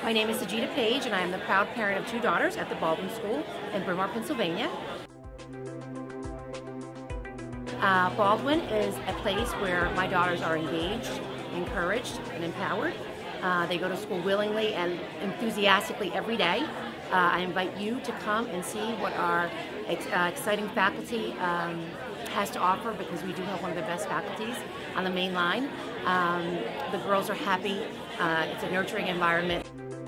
My name is Sejita Page, and I am the proud parent of 2 daughters at the Baldwin School in Bryn Mawr, Pennsylvania. Baldwin is a place where my daughters are engaged, encouraged, and empowered. They go to school willingly and enthusiastically every day. I invite you to come and see what our exciting faculty has to offer, because we do have one of the best faculties on the main line. The girls are happy. It's a nurturing environment.